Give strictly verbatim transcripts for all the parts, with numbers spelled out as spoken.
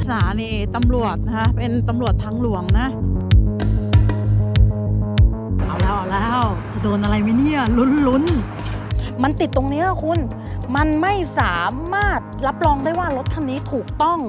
ถานีตำรวจนะคะเป็นตำรวจทางหลวงนะเอาแล้วเอาแล้วจะโดนอะไรไหมเนี่ยลุ้นลุ้นมันติดตรงนี้คุณมันไม่สามารถรับรองได้ว่ารถคันนี้ถูกต้อง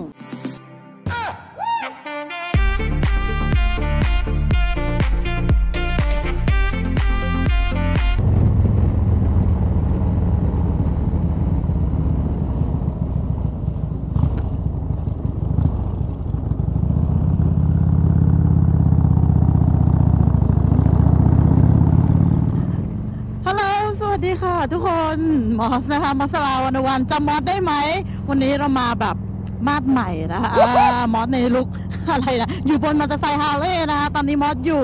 สวัสดีค่ะทุกคนมอสนะคะมอสลาวันวันจำมอสได้ไหมวันนี้เรามาแบบมาดใหม่นะคะมอสในลุคอะไรนะอยู่บนมอเตอร์ไซค์ฮาร์เลย์นะคะตอนนี้มอสอยู่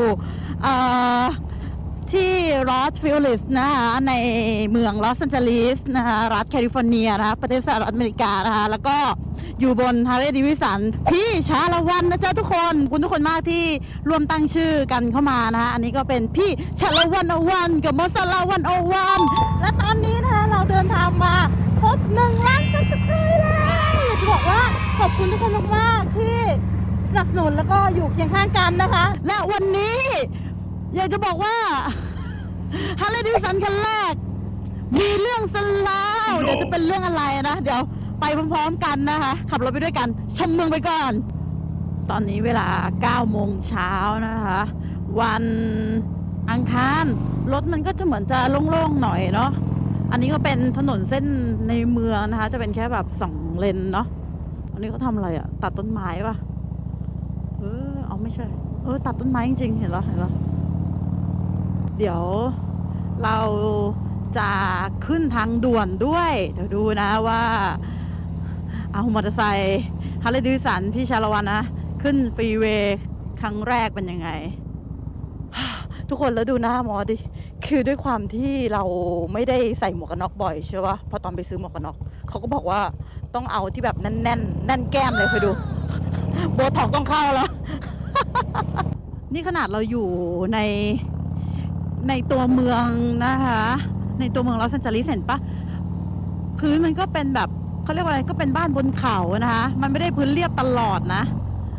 ที่ลอสฟิลลิสนะคะในเมืองลอสแอนเจลิสนะคะรัฐแคลิฟอร์เนียนะคะประเทศสหรัฐอเมริกานะคะแล้วก็อยู่บนฮาร์เลย์ดิวิสันพี่ชาละวันนะจ๊ะทุกคนคุณทุกคนมากที่ร่วมตั้งชื่อกันเข้ามานะคะอันนี้ก็เป็นพี่ชาละวันโอวันกับมอสลาวันโอวันและตอนนี้นะคะเราเดินทางมาครบหนึ่งล้านซับสไครบ์แล้วอยากจะบอกว่าขอบคุณทุกคนมากๆที่สนับสนุนแล้วก็อยู่เคียงข้างกันนะคะและวันนี้อยากจะบอกว่าฮาร์เลย์ดิวิสันคันแรกมีเรื่องสลาวเดี๋ยวจะเป็นเรื่องอะไรนะเดี๋ยวไปพร้อมๆกันนะคะขับรถไปด้วยกันชมเมืองไปก่อนตอนนี้เวลาเก้าโมงเช้านะคะวันอังคารรถมันก็จะเหมือนจะโล่งๆหน่อยเนาะอันนี้ก็เป็นถนนเส้นในเมืองนะคะจะเป็นแค่แบบสองเลนเนาะอันนี้เขาทำอะไรอะตัดต้นไม้ปะเออเอาไม่ใช่เออตัดต้นไม้จริงๆเห็นปะเห็นปะเดี๋ยวเราจะขึ้นทางด่วนด้วยเดี๋ยวดูนะว่าเอามอเตอร์ไซค์ฮาร์เลย์ดิวิสันพี่ชาละวันนะขึ้นฟรีเวย์ครั้งแรกเป็นยังไงทุกคนแล้วดูหน้าหมอดิคือด้วยความที่เราไม่ได้ใส่หมวกกันน็อกบ่อยใช่ปะพอตอนไปซื้อหมวกกันน็อกเขาก็บอกว่าต้องเอาที่แบบแน่นแน่นแน่นแก้มเลยเคยดูโบท็อกต้องเข้าแล้ว นี่ขนาดเราอยู่ในในตัวเมืองนะคะในตัวเมืองลอสแอนเจลิสเห็นปะพื้นมันก็เป็นแบบเขาเรียกว่าอะไรก็เป็นบ้านบนเขานะคะมันไม่ได้พื้นเรียบตลอดนะ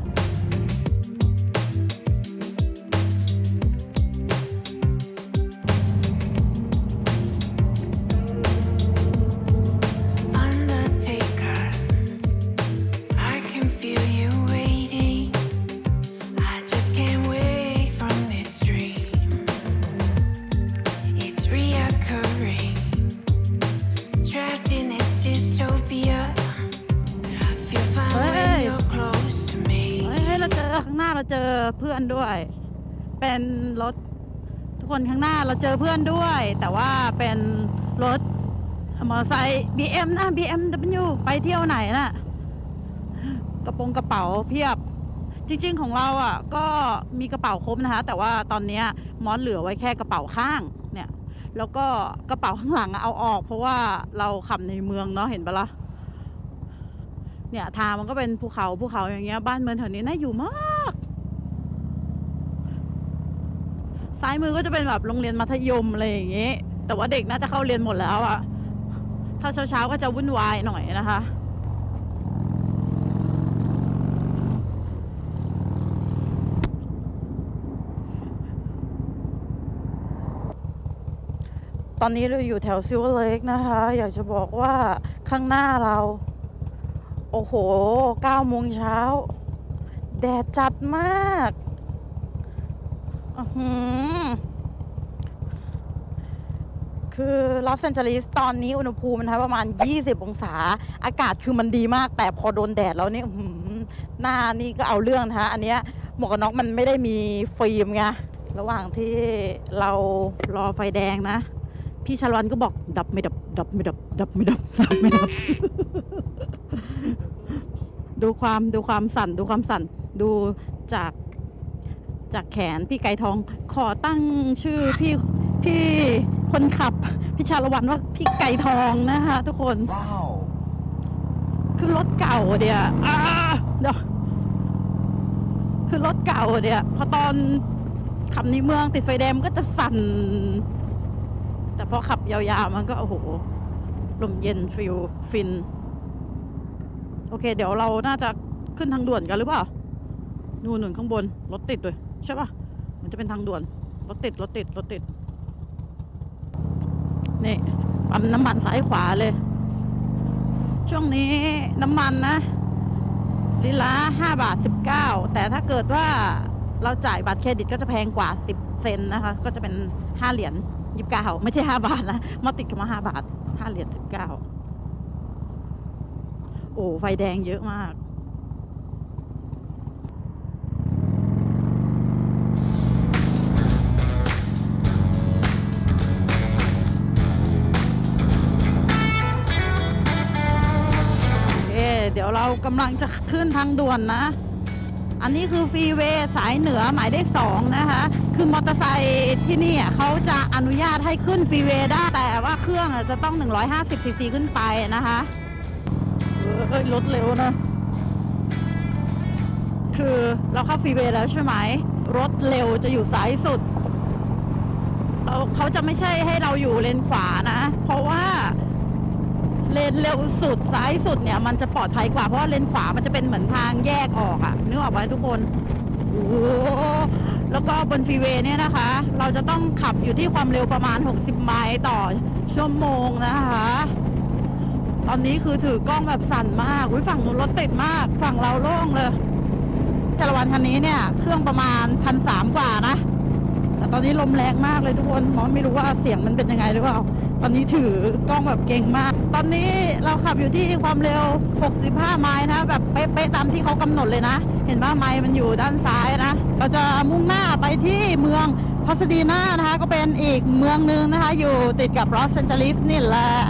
ข้างหน้าเราเจอเพื่อนด้วยเป็นรถทุกคนข้างหน้าเราเจอเพื่อนด้วยแต่ว่าเป็นรถมอเตอร์ไซค์ บี เอ็ม นะ บี เอ็ม ดับเบิลยู ไปเที่ยวไหนน่ะกระโปรงกระเป๋าเพียบจริงๆของเราอ่ะก็มีกระเป๋าครบนะคะแต่ว่าตอนนี้มอสเหลือไว้แค่กระเป๋าข้างเนี่ยแล้วก็กระเป๋าข้างหลังเอาออกเพราะว่าเราขับในเมืองเนาะเห็นปะล่ะเนี่ยทางมันก็เป็นภูเขาภูเขาอย่างเงี้ยบ้านเมืองแถวนี้น่าอยู่มากซ้ายมือก็จะเป็นแบบโรงเรียนมัธยมอะไรอย่างเงี้ยแต่ว่าเด็กน่าจะเข้าเรียนหมดแล้วอะถ้าเช้าๆก็จะวุ่นวายหน่อยนะคะตอนนี้เราอยู่แถวซิลเวอร์เลคนะคะอยากจะบอกว่าข้างหน้าเราโอ้โหเก้าโมงเช้าแดดจัดมากอือหือคือลอสแอนเจลิสตอนนี้อุณหภูมินะคะประมาณยี่สิบองศาอากาศคือมันดีมากแต่พอโดนแดดแล้วนี่หน้านี่ก็เอาเรื่องนะคะอันเนี้ยหมวกกันน็อกมันไม่ได้มีฟิล์มไงระหว่างที่เรารอไฟแดงนะพี่ชาลวันก็บอกดับไม่ดับดับไม่ดับดับไม่ดับดับไม่ดับ ดูความดูความสั่นดูความสั่นดูจากจากแขนพี่ไก่ทองขอตั้งชื่อพี่พี่คนขับพี่ชาละวันว่าพี่ไก่ทองนะคะทุกคน wow. คือรถเก่าเดียวเดี๋ยวคือรถเก่าเดียวพอตอนขับในเมืองติดไฟแดงก็จะสั่นแต่พอขับยาวๆมันก็โอ้โหลมเย็นฟิลฟินโอเคเดี๋ยวเราน่าจะขึ้นทางด่วนกันหรือเปล่านู่นนู่นข้างบนรถติดด้วยใช่ป่ะมันจะเป็นทางด่วนรถติดรถติดรถติดนี่ปั๊มน้ำมันซ้ายขวาเลยช่วงนี้น้ำมันนะลิตรละห้าบาทสิบเก้าแต่ถ้าเกิดว่าเราจ่ายบัตรเครดิตก็จะแพงกว่าสิบเซนนะคะก็จะเป็นห้าเหรียญยี่สิบเก้าไม่ใช่ห้าบาทนะมาติดกันมาห้าบาทห้าเหรียญสิบเก้าโอ้ไฟแดงเยอะมากเดี๋ยวเรากำลังจะขึ้นทางด่วนนะอันนี้คือฟรีเวย์สายเหนือหมายเลขสองนะคะคือมอเตอร์ไซค์ที่นี่เขาจะอนุญาตให้ขึ้นฟรีเวย์ได้แต่ว่าเครื่องจะต้องหนึ่งร้อยห้าสิบซีซีขึ้นไปนะคะเอ้ยรถเร็วนะคือเราเข้าฟรีเวย์แล้วใช่ไหมรถเร็วจะอยู่ซ้ายสุดเราเขาจะไม่ใช่ให้เราอยู่เลนขวานะเพราะว่าเลนเร็วสุดซ้ายสุดเนี่ยมันจะปลอดภัยกว่าเพราะว่าเลนขวามันจะเป็นเหมือนทางแยกออกอะนึกออกไหมทุกคนโอ้แล้วก็บนฟรีเวย์เนี่ยนะคะเราจะต้องขับอยู่ที่ความเร็วประมาณหกสิบไมล์ต่อชั่วโมงนะคะตอนนี้คือถือกล้องแบบสั่นมากฝั่งนู้นรถติดมากฝั่งเราโล่งเลยจารวันคันนี้เนี่ยเครื่องประมาณพันสามกว่านะแต่ตอนนี้ลมแรงมากเลยทุกคนมองไม่รู้ว่าเสียงมันเป็นยังไงหรือเปล่าตอนนี้ถือกล้องแบบเก่งมากตอนนี้เราขับอยู่ที่ความเร็วหกสิบห้าไมล์นะแบบเป๊ะๆตามที่เขากำหนดเลยนะเห็นว่าไมล์มันอยู่ด้านซ้ายนะเราจะมุ่งหน้าไปที่เมืองพาซาดีนานะคะก็เป็นอีกเมืองนึงนะคะอยู่ติดกับลอสแอนเจลิสนี่แหละ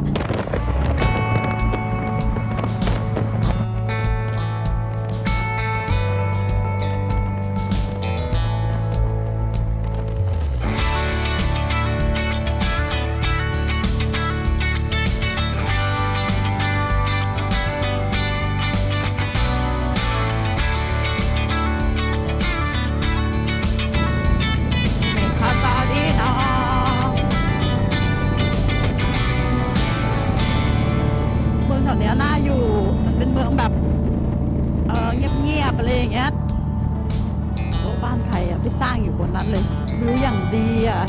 น่าอยู่มันเป็นเมืองแบบเออเงียบๆอะไรอย่างเงี้ยโอ้บ้านใครอ่ะที่สร้างอยู่บนนั้นเลยรู้อย่างดีอ่ะ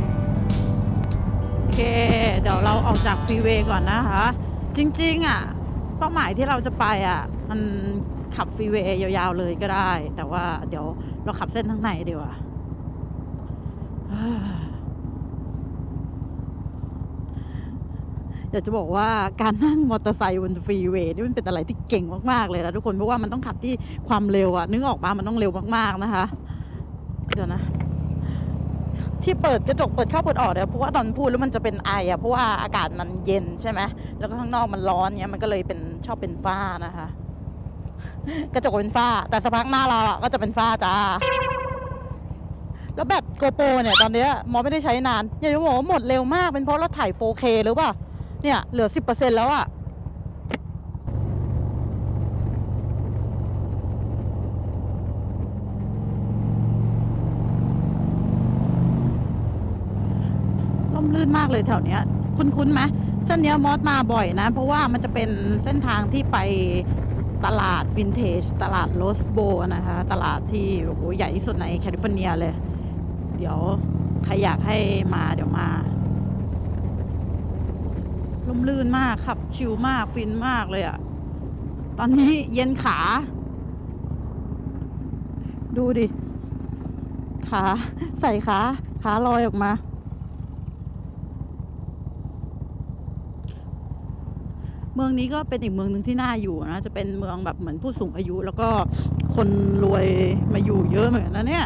โอเคเดี๋ยวเราออกจากฟรีเวย์ก่อนนะคะจริงๆอ่ะเป้าหมายที่เราจะไปอ่ะมันขับฟรีเวย์ยาวๆเลยก็ได้แต่ว่าเดี๋ยวเราขับเส้นทางไหนดีวะอยากจะบอกว่าการนั่งมอเตอร์ไซค์บนฟรีเวย์นี่มันเป็นอะไรที่เก่งมากๆเลยนะทุกคนเพราะว่ามันต้องขับที่ความเร็วอะนึกออกมามันต้องเร็วมากๆนะคะเดี๋ยวนะที่เปิดกระจกเปิดเข้าเปิดออกเนี่ยเพราะว่าตอนพูดแล้วมันจะเป็นไออะเพราะว่าอากาศมันเย็นใช่ไหมแล้วก็ข้างนอกมันร้อนเนี้ยมันก็เลยเป็นชอบเป็นฝ้านะคะกระจกเป็นฝ้าแต่สักพักหน้าเราอะก็จะเป็นฝ้าจ้าแล้วแบตโกโปรเนี่ยตอนนี้มอไม่ได้ใช้นานอย่าจะบอกว่าหมดเร็วมากเป็นเพราะเราถ่าย โฟร์เค หรือเปล่าเนี่ยเหลือ สิบเปอร์เซ็นต์ แล้วอะล่มลื่นมากเลยแถวเนี้ยคุ้นๆไหมเส้นเนี้ยมอสมาบ่อยนะเพราะว่ามันจะเป็นเส้นทางที่ไปตลาดวินเทจตลาดโรสโบนะคะตลาดที่โอ้โหใหญ่ที่สุดในแคลิฟอร์เนียเลยเดี๋ยวใครอยากให้มาเดี๋ยวมาลมลื่นมากครับชิลมากฟินมากเลยอะตอนนี้เย็นขาดูดิขาใส่ขาขาลอยออกมาเมืองนี้ก็เป็นอีกเมืองหนึ่งที่น่าอยู่นะจะเป็นเมืองแบบเหมือนผู้สูงอายุแล้วก็คนรวยมาอยู่เยอะเหมือนกันนะเนี่ย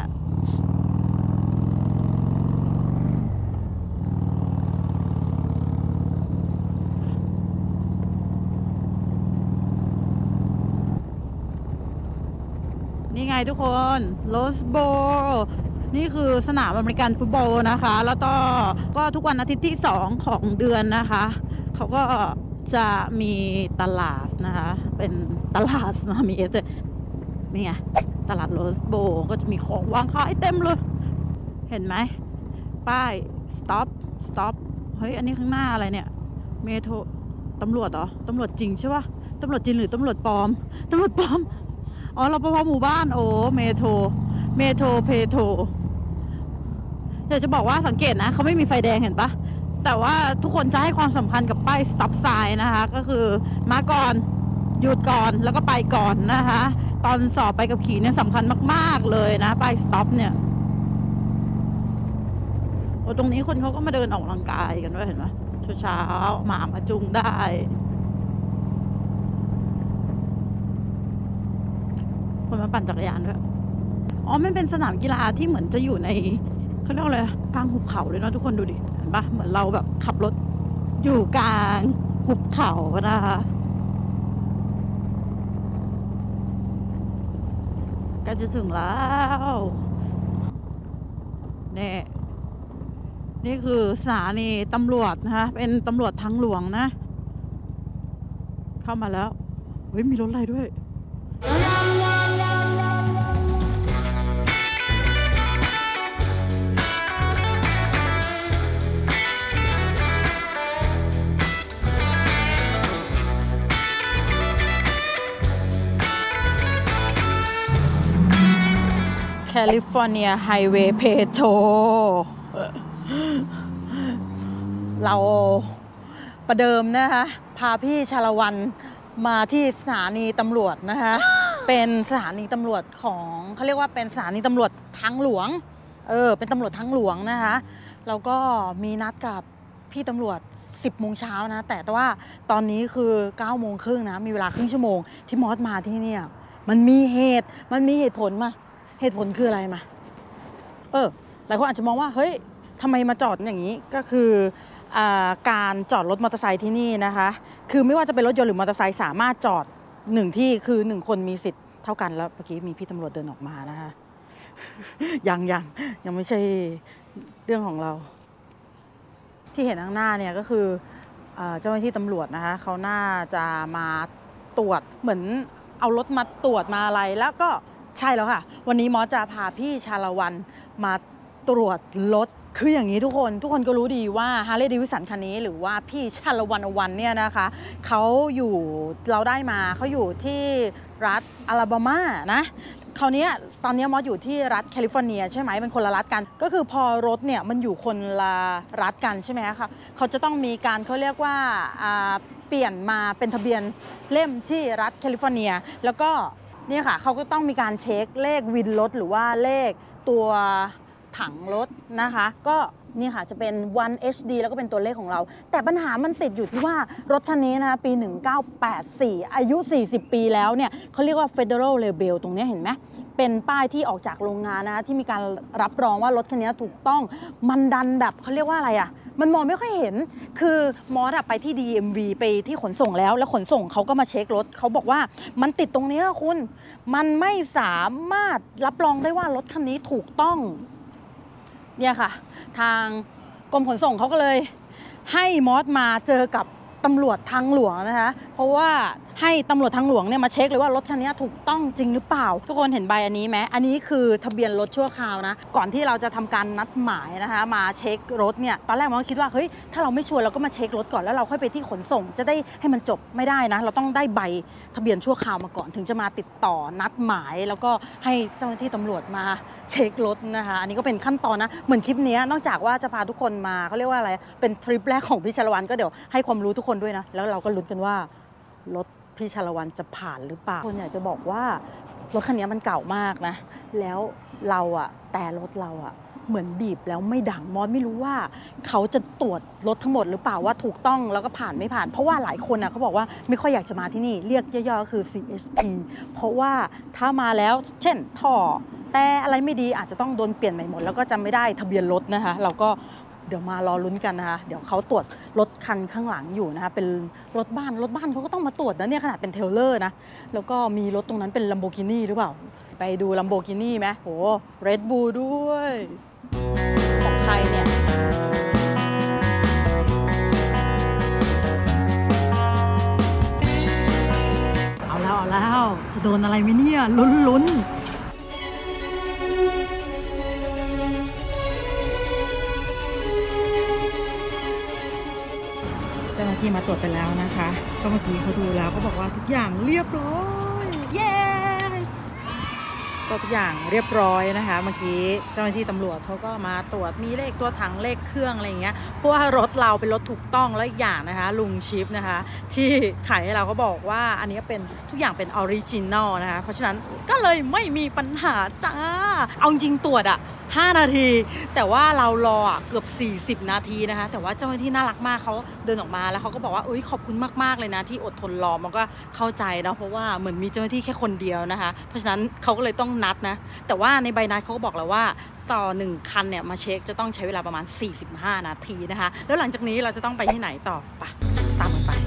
นี่ไงทุกคนโรสโบว์นี่คือสนามอเมริกันฟุตบอลนะคะแล้วก็ก็ทุกวันอาทิตย์ที่สองของเดือนนะคะเขาก็จะมีตลาดนะคะเป็นตลาดนะมีเอสนี่ไงตลาดโรสโบว์ก็จะมีของวางขายเต็มเลยเห็นไหมป้าย stop stop เฮ้ยอันนี้ข้างหน้าอะไรเนี่ยเมโทรตำรวจเหรอตำรวจจริงใช่ปะตำรวจจริงหรือตำรวจปลอมตำรวจปลอมอ๋อรปภหมู่บ้านโอ้เมโทรเมโทรเพโทรอยากจะบอกว่าสังเกตนะเขาไม่มีไฟแดงเห็นปะแต่ว่าทุกคนจะให้ความสำคัญกับป้าย stop sign นะคะก็คือมาก่อนหยุดก่อนแล้วก็ไปก่อนนะคะตอนสอบไปกับขี่เนี่ยสำคัญมากๆเลยนะป้าย stop เนี่ยโอ้ตรงนี้คนเขาก็มาเดินออกกำลังกายกันด้วยเห็นไหมเช้าๆหมามาจุงได้คนมาปั่นจักรยานด้วยอ๋อมันเป็นสนามกีฬาที่เหมือนจะอยู่ในเขาเรียกอะไรกลางหุบเขาเลยเนาะทุกคนดูดิเห็นปะเหมือนเราแบบขับรถอยู่กลางหุบเขานะคะใกล้จะถึงแล้วนี่นี่คือสถานีตำรวจนะคะเป็นตำรวจทางหลวงนะเข้ามาแล้วเฮ้ยมีรถอะไรด้วยแคลิฟอร์เนียไฮเวย์เพโทรเราประเดิมนะคะพาพี่ชาละวันมาที่สถานีตำรวจนะคะเป็นสถานีตำรวจของเขาเรียกว่าเป็นสถานีตำรวจทางหลวงเออเป็นตำรวจทางหลวงนะคะเราก็มีนัดกับพี่ตำรวจสิบโมงเช้านะแต่ว่าตอนนี้คือเก้าโมงครึ่งนะมีเวลาครึ่งชั่วโมงที่มอสมาที่นี่มันมีเหตุมันมีเหตุผลมาเหตุผลคืออะไรมาเออหลายคนอาจจะมองว่าเฮ้ยทำไมมาจอดอย่างนี้ก็คือการจอดรถมอเตอร์ไซค์ที่นี่นะคะคือไม่ว่าจะเป็นรถยนต์หรือมอเตอร์ไซค์สามารถจอดหนึ่งที่คือหนึ่งคนมีสิทธิ์เท่ากันแล้วเมื่อกี้มีพี่ตำรวจเดินออกมานะคะ ยังยังยังไม่ใช่เรื่องของเราที่เห็นข้างหน้าเนี่ยก็คือเจ้าหน้าที่ตำรวจนะคะเขาน่าจะมาตรวจเหมือนเอารถมาตรวจมาอะไรแล้วก็ใช่แล้วค่ะวันนี้มอสจะพาพี่ชาละวันมาตรวจรถคืออย่างนี้ทุกคนทุกคนก็รู้ดีว่า Harley Davidson คันนี้หรือว่าพี่ชาละวันวันเนี่ยนะคะเขาอยู่เราได้มาเขาอยู่ที่รัฐอลาบามานะคราวนี้ตอนนี้มอสอยู่ที่รัฐแคลิฟอร์เนียใช่ไหมเป็นคนละรัฐกันก็คือพอรถเนี่ยมันอยู่คนละรัฐกันใช่ไหมคะเขาจะต้องมีการเขาเรียกว่าเปลี่ยนมาเป็นทะเบียนเล่มที่รัฐแคลิฟอร์เนียแล้วก็เนี่ยค่ะเขาก็ต้องมีการเช็คเลขวินรถหรือว่าเลขตัวถังรถนะคะก็นี่ค่ะจะเป็น วัน เอช ดี แล้วก็เป็นตัวเลขของเราแต่ปัญหามันติดอยู่ที่ว่ารถคันนี้นะคะปีหนึ่งเก้าแปดสี่อายุสี่สิบปีแล้วเนี่ยเขาเรียกว่า Federal Label ตรงนี้เห็นไหมเป็นป้ายที่ออกจากโรงงานนะคะที่มีการรับรองว่ารถคันนี้ถูกต้องมันดันแบบเขาเรียกว่าอะไรอ่ะมันมองไม่ค่อยเห็นคือมอสไปที่ ดี เอ็ม วี ไปที่ขนส่งแล้วแล้วขนส่งเขาก็มาเช็ครถเขาบอกว่ามันติดตรงนี้คุณมันไม่สามารถรับรองได้ว่ารถคันนี้ถูกต้องเนี่ยค่ะทางกรมขนส่งเขาก็เลยให้มอสมาเจอกับตำรวจทางหลวงนะคะเพราะว่าให้ตำรวจทางหลวงเนี่ยมาเช็คเลยว่ารถคันนี้ถูกต้องจริงหรือเปล่าทุกคนเห็นใบอันนี้ไหมอันนี้คือทะเบียนรถชั่วคราวนะก่อนที่เราจะทำการนัดหมายนะคะมาเช็ครถเนี่ยตอนแรกมอสคิดว่าเฮ้ยถ้าเราไม่ชัวร์เราก็มาเช็ครถก่อนแล้วเราค่อยไปที่ขนส่งจะได้ให้มันจบไม่ได้นะเราต้องได้ใบทะเบียนชั่วคราวมาก่อนถึงจะมาติดต่อนัดหมายแล้วก็ให้เจ้าหน้าที่ตำรวจมาเช็ครถนะคะอันนี้ก็เป็นขั้นตอนนะเหมือนคลิปนี้นอกจากว่าจะพาทุกคนมาเขาเรียกว่าอะไรเป็นทริปแรกของพี่ชาละวันก็เดี๋ยวให้ความรู้ทุกคนด้วยนะแล้วเราก็ลุ้นกันว่ารถพี่ชาละวันจะผ่านหรือเปล่าคนอยากจะบอกว่ารถคันนี้มันเก่ามากนะแล้วเราอะแต่รถเราอะเหมือนบีบแล้วไม่ดังมอสไม่รู้ว่าเขาจะตรวจรถทั้งหมดหรือเปล่าว่าถูกต้องแล้วก็ผ่านไม่ผ่านเพราะว่าหลายคนอะเขาบอกว่าไม่ค่อยอยากจะมาที่นี่เรียกย่อๆก็คือ ซี เอช พี เพราะว่าถ้ามาแล้วเช่นท่อแต่อะไรไม่ดีอาจจะต้องโดนเปลี่ยนใหม่หมดแล้วก็จำไม่ได้ทะเบียนรถนะคะเราก็เดี๋ยวมารอลุ้นกันนะคะเดี๋ยวเขาตรวจรถคันข้างหลังอยู่นะคะเป็นรถบ้านรถบ้านเขาก็ต้องมาตรวจนะเนี่ยขนาดเป็นเทเลอร์นะแล้วก็มีรถตรงนั้นเป็น Lamborghini หรือเปล่าไปดู Lamborghini ไหมโห Red Bull ด้วยของใครเนี่ยเอาแล้วเอาแล้วจะโดนอะไรไหมเนี่ยลุ้นลุ้นเจ้าหน้าที่มาตรวจไปแล้วนะคะก็เมื่อกี้เขาดูแล้วก็บอกว่าทุกอย่างเรียบร้อย yes ก็ทุกอย่างเรียบร้อยนะคะเมื่อกี้เจ้าหน้าที่ตำรวจเขาก็มาตรวจมีเลขตัวถังเลขเครื่องอะไรอย่างเงี้ยเพราะว่ารถเราเป็นรถถูกต้องและอีกอย่างนะคะลุงชิปนะคะที่ขายให้เราก็บอกว่าอันนี้เป็นทุกอย่างเป็นออริจินอลนะคะเพราะฉะนั้นก็เลยไม่มีปัญหาจ้าเอาจริงตรวจอะห้านาทีแต่ว่าเรารอเกือบสี่สิบนาทีนะคะแต่ว่าเจ้าหน้าที่น่ารักมากเขาเดินออกมาแล้วเขาก็บอกว่าอุ้ยขอบคุณมากๆเลยนะที่อดทนรอมันก็เข้าใจนะเพราะว่าเหมือนมีเจ้าหน้าที่แค่คนเดียวนะคะเพราะฉะนั้นเขาก็เลยต้องนัดนะแต่ว่าในใบนัดเขาก็บอกแล้วว่าต่อหนึ่งคันเนี่ยมาเช็คจะต้องใช้เวลาประมาณสี่สิบห้านาทีนะคะแล้วหลังจากนี้เราจะต้องไปที่ไหนต่อไปตามกันไป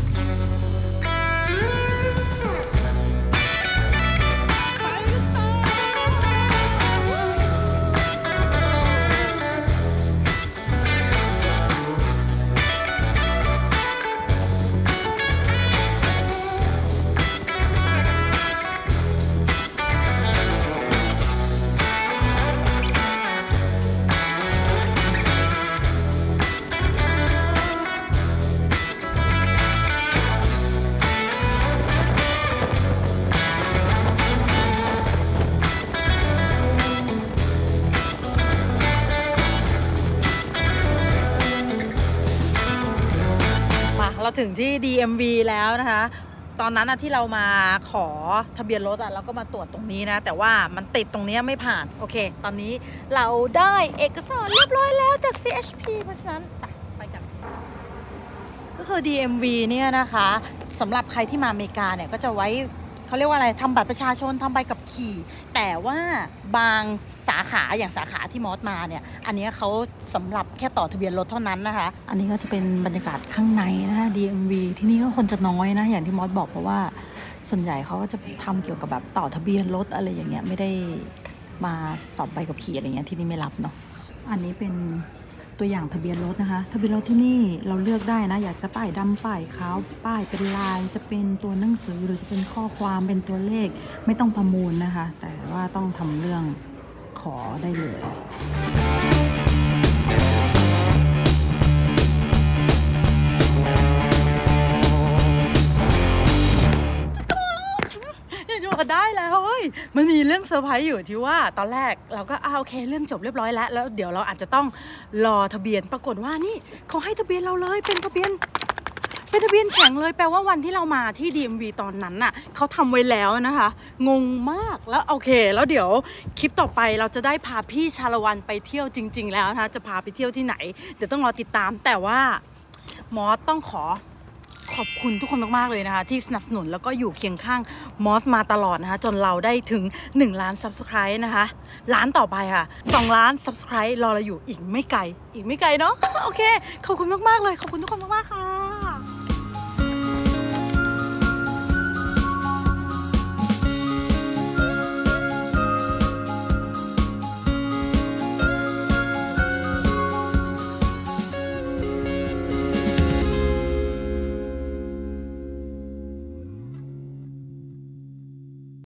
เราถึงที่ ดี เอ็ม วี แล้วนะคะตอนนั้นที่เรามาขอทะเบียนรถอะเราก็มาตรวจตรงนี้นะแต่ว่ามันติดตรงนี้ไม่ผ่านโอเคตอนนี้เราได้เอกสารเรียบร้อยแล้วจาก ซี เอช พี เพราะฉะนั้นไปไปกันก็คือ ดี เอ็ม วี เนี่ยนะคะสำหรับใครที่มาอเมริกาเนี่ยก็จะไว้เขาเรียกว่าอะไรทำบัตรประชาชนทำใบขับขี่แต่ว่าบางสาขาอย่างสาขาที่มอสมาเนี่ยอันนี้เขาสำหรับแค่ต่อทะเบียนรถเท่านั้นนะคะอันนี้ก็จะเป็นบรรยากาศข้างในนะคะ ดี เอ็ม วี ที่นี่ก็คนจะน้อยนะอย่างที่มอสบอกเพราะว่าส่วนใหญ่เขาก็จะทำเกี่ยวกับแบบต่อทะเบียนรถอะไรอย่างเงี้ยไม่ได้มาสอบใบขับขี่อะไรเงี้ยที่นี่ไม่รับเนาะอันนี้เป็นตัวอย่างทะเบียนรถนะคะทะเบียนรถที่นี่เราเลือกได้นะอยากจะป้ายดำป้ายขาวป้ายเป็นลายจะเป็นตัวหนังสือหรือจะเป็นข้อความเป็นตัวเลขไม่ต้องประมูลนะคะแต่ว่าต้องทำเรื่องขอได้เลยได้แล้วเฮ้ยมันมีเรื่องเซอร์ไพรส์อยู่ที่ว่าตอนแรกเราก็อ้าโอเคเรื่องจบเรียบร้อยแล้วแล้วเดี๋ยวเราอาจจะต้องรอทะเบียนปรากฏว่านี่เขาให้ทะเบียนเราเลยเป็นทะเบียนเป็นทะเบียนแข็งเลยแปลว่าวันที่เรามาที่ ดี เอ็ม วี ตอนนั้นน่ะเขาทำไว้แล้วนะคะงงมากแล้วโอเคแล้วเดี๋ยวคลิปต่อไปเราจะได้พาพี่ชาละวันไปเที่ยวจริงๆแล้วนะคะจะพาไปเที่ยวที่ไหนเดี๋ยวต้องรอติดตามแต่ว่ามอสต้องขอขอบคุณทุกคนมากๆเลยนะคะที่สนับสนุนแล้วก็อยู่เคียงข้างมอสมาตลอดนะคะจนเราได้ถึงหนึ่งล้าน ซับสไครบ์ นะคะล้านต่อไปค่ะสองล้าน ซับสไครบ์ รอเราอยู่อีกไม่ไกลอีกไม่ไกลเนาะโอเคขอบคุณมากๆเลยขอบคุณทุกคนมากๆค่ะ